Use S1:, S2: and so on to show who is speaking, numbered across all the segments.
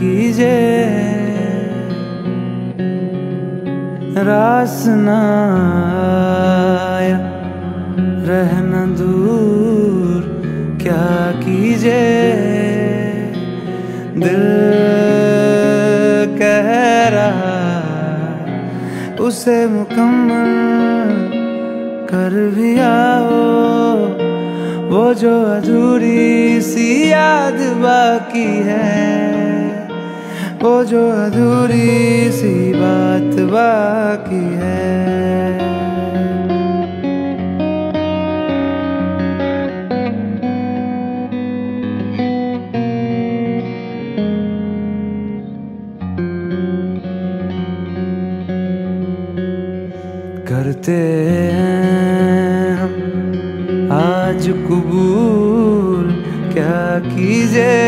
S1: कीजिए, रास ना आया रहना दूर क्या कीजिए। दिल कह रहा उसे मुकम्मल कर भी आओ, वो जो अधूरी सी याद बाकी है, वो जो अधूरी सी बात बाकी है। करते हैं हम आज कबूल क्या कीजिए,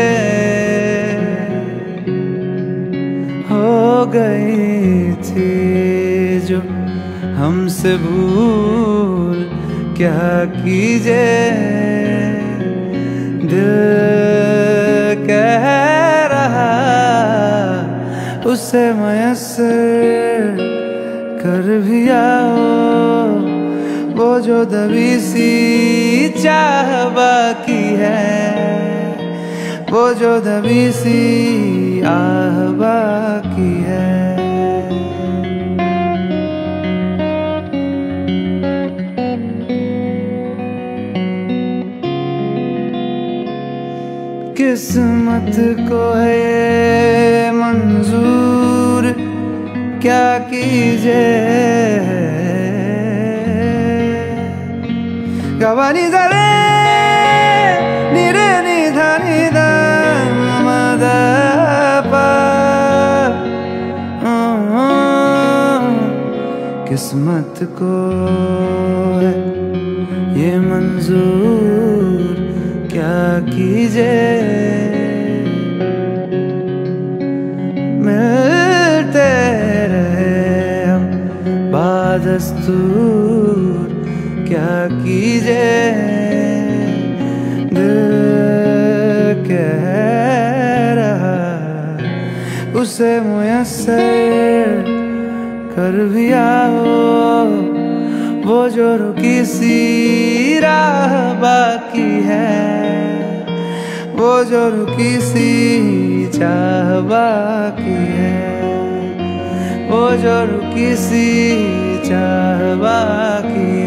S1: हो गई थी जो हमसे भूल क्या कीजिए। दिल कह रहा उसे मयस्सर कर भी आओ, वो जो दबी सी चाह बाकी है, वो जो दबी सी आह बाकी है। किस्मत को है ये मंजूर क्या कीजिए। गवानी दरे निरे निधानी मदा पा, किस्मत को है ये मंजूर क्या कीजिए। मिलते दस्तूर क्या कीजिए। दिल कह रहा उसे मुयस्सर कर भी आओ, वो जो रुकी सी राह बाकी है, वो जो रुकी सी चाह बाकी है, वो जो रुकी सी चाह बाकी